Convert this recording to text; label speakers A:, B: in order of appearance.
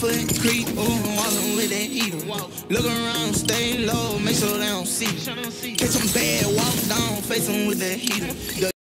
A: foot creep, ooh, I'm walking with that heater. Look around, stay low, make sure they don't see. Catch them bad, walk down, face them with that heater.